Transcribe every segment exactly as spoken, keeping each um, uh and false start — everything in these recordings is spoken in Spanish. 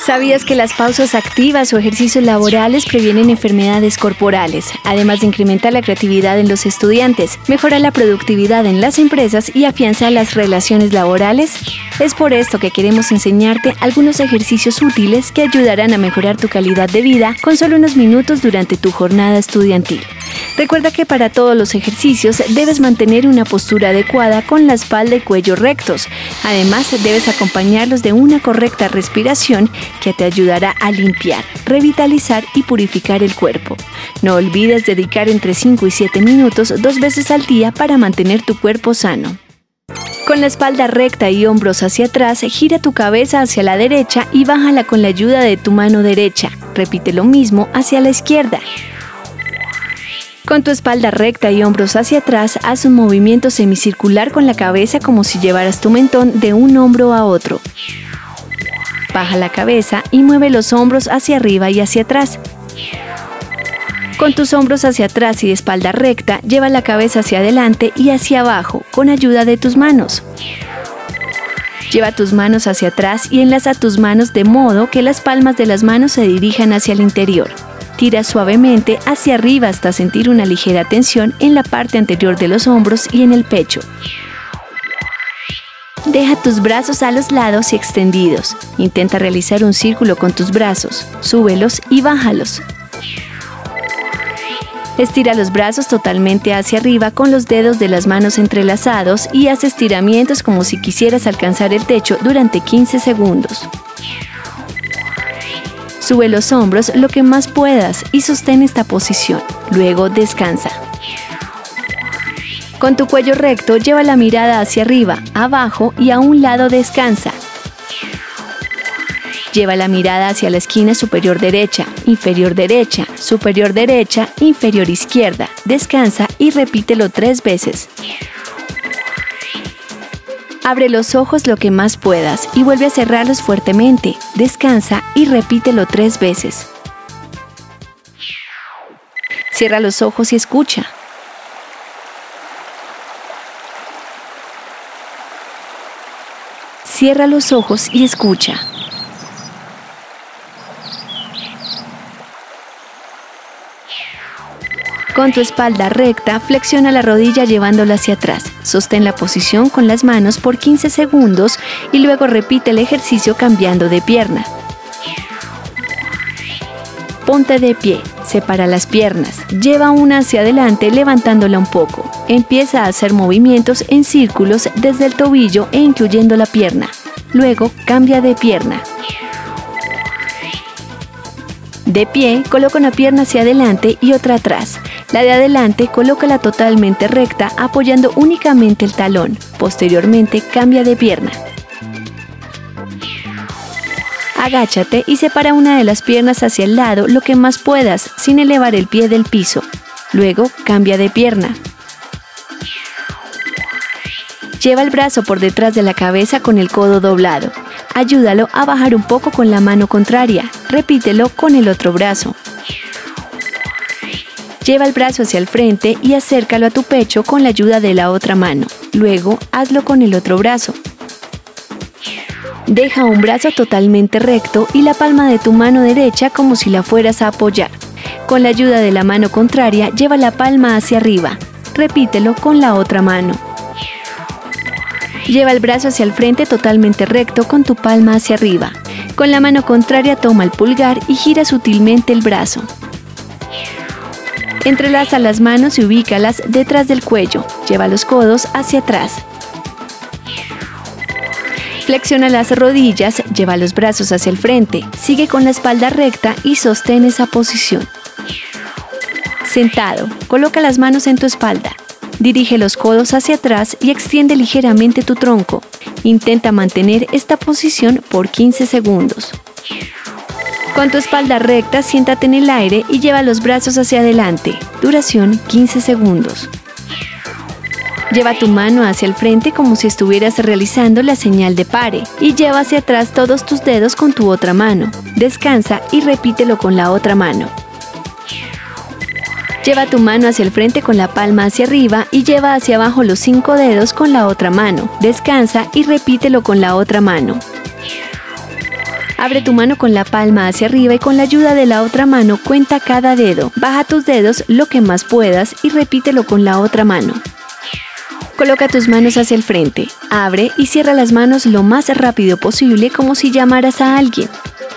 ¿Sabías que las pausas activas o ejercicios laborales previenen enfermedades corporales, además de incrementar la creatividad en los estudiantes, mejora la productividad en las empresas y afianza las relaciones laborales? Es por esto que queremos enseñarte algunos ejercicios útiles que ayudarán a mejorar tu calidad de vida con solo unos minutos durante tu jornada estudiantil. Recuerda que para todos los ejercicios debes mantener una postura adecuada con la espalda y cuello rectos. Además, debes acompañarlos de una correcta respiración que te ayudará a limpiar, revitalizar y purificar el cuerpo. No olvides dedicar entre cinco y siete minutos dos veces al día para mantener tu cuerpo sano. Con la espalda recta y hombros hacia atrás, gira tu cabeza hacia la derecha y bájala con la ayuda de tu mano derecha. Repite lo mismo hacia la izquierda. Con tu espalda recta y hombros hacia atrás, haz un movimiento semicircular con la cabeza como si llevaras tu mentón de un hombro a otro. Baja la cabeza y mueve los hombros hacia arriba y hacia atrás. Con tus hombros hacia atrás y espalda recta, lleva la cabeza hacia adelante y hacia abajo con ayuda de tus manos. Lleva tus manos hacia atrás y enlaza tus manos de modo que las palmas de las manos se dirijan hacia el interior. Tira suavemente hacia arriba hasta sentir una ligera tensión en la parte anterior de los hombros y en el pecho. Deja tus brazos a los lados y extendidos. Intenta realizar un círculo con tus brazos. Súbelos y bájalos. Estira los brazos totalmente hacia arriba con los dedos de las manos entrelazados y haz estiramientos como si quisieras alcanzar el techo durante quince segundos. Sube los hombros lo que más puedas y sostén esta posición. Luego descansa. Con tu cuello recto, lleva la mirada hacia arriba, abajo y a un lado descansa. Lleva la mirada hacia la esquina superior derecha, inferior derecha, superior derecha, inferior izquierda. Descansa y repítelo tres veces. Abre los ojos lo que más puedas y vuelve a cerrarlos fuertemente. Descansa y repítelo tres veces. Cierra los ojos y escucha. Cierra los ojos y escucha. Con tu espalda recta, flexiona la rodilla llevándola hacia atrás. Sostén la posición con las manos por quince segundos y luego repite el ejercicio cambiando de pierna. Ponte de pie, separa las piernas, lleva una hacia adelante levantándola un poco. Empieza a hacer movimientos en círculos desde el tobillo e incluyendo la pierna. Luego cambia de pierna. De pie, coloca una pierna hacia adelante y otra atrás. La de adelante, colócala totalmente recta, apoyando únicamente el talón. Posteriormente, cambia de pierna. Agáchate y separa una de las piernas hacia el lado lo que más puedas, sin elevar el pie del piso. Luego, cambia de pierna. Lleva el brazo por detrás de la cabeza con el codo doblado. Ayúdalo a bajar un poco con la mano contraria. Repítelo con el otro brazo. Lleva el brazo hacia el frente y acércalo a tu pecho con la ayuda de la otra mano. Luego, hazlo con el otro brazo. Deja un brazo totalmente recto y la palma de tu mano derecha como si la fueras a apoyar. Con la ayuda de la mano contraria, lleva la palma hacia arriba. Repítelo con la otra mano. Lleva el brazo hacia el frente totalmente recto con tu palma hacia arriba. Con la mano contraria toma el pulgar y gira sutilmente el brazo. Entrelaza las manos y ubícalas detrás del cuello. Lleva los codos hacia atrás. Flexiona las rodillas, lleva los brazos hacia el frente. Sigue con la espalda recta y sostén esa posición. Sentado, coloca las manos en tu espalda. Dirige los codos hacia atrás y extiende ligeramente tu tronco. Intenta mantener esta posición por quince segundos. Con tu espalda recta, siéntate en el aire y lleva los brazos hacia adelante. Duración quince segundos. Lleva tu mano hacia el frente como si estuvieras realizando la señal de pare y lleva hacia atrás todos tus dedos con tu otra mano. Descansa y repítelo con la otra mano. Lleva tu mano hacia el frente con la palma hacia arriba y lleva hacia abajo los cinco dedos con la otra mano. Descansa y repítelo con la otra mano. Abre tu mano con la palma hacia arriba y con la ayuda de la otra mano cuenta cada dedo. Baja tus dedos lo que más puedas y repítelo con la otra mano. Coloca tus manos hacia el frente, abre y cierra las manos lo más rápido posible como si llamaras a alguien.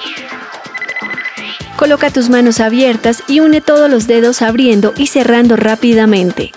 Coloca tus manos abiertas y une todos los dedos abriendo y cerrando rápidamente.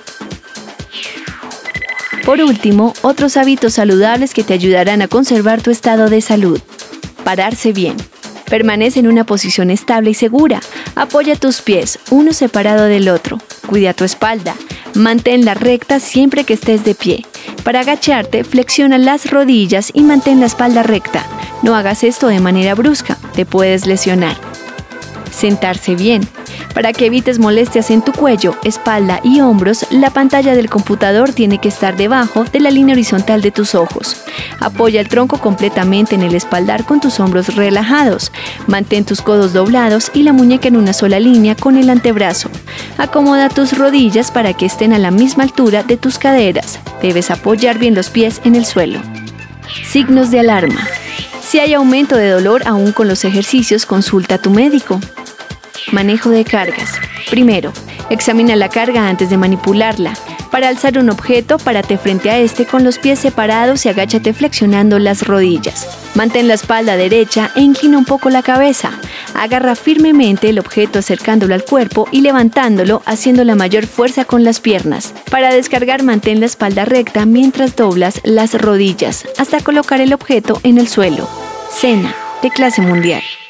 Por último, otros hábitos saludables que te ayudarán a conservar tu estado de salud. Pararse bien. Permanece en una posición estable y segura. Apoya tus pies, uno separado del otro. Cuida tu espalda. Manténla recta siempre que estés de pie. Para agacharte, flexiona las rodillas y mantén la espalda recta. No hagas esto de manera brusca, te puedes lesionar. Sentarse bien. Para que evites molestias en tu cuello, espalda y hombros, la pantalla del computador tiene que estar debajo de la línea horizontal de tus ojos. Apoya el tronco completamente en el espaldar con tus hombros relajados. Mantén tus codos doblados y la muñeca en una sola línea con el antebrazo. Acomoda tus rodillas para que estén a la misma altura de tus caderas. Debes apoyar bien los pies en el suelo. Signos de alarma. Si hay aumento de dolor aún con los ejercicios, consulta a tu médico. Manejo de cargas. Primero, examina la carga antes de manipularla. Para alzar un objeto, párate frente a este con los pies separados y agáchate flexionando las rodillas. Mantén la espalda derecha e inclina un poco la cabeza. Agarra firmemente el objeto acercándolo al cuerpo y levantándolo, haciendo la mayor fuerza con las piernas. Para descargar, mantén la espalda recta mientras doblas las rodillas hasta colocar el objeto en el suelo. Cena de clase mundial.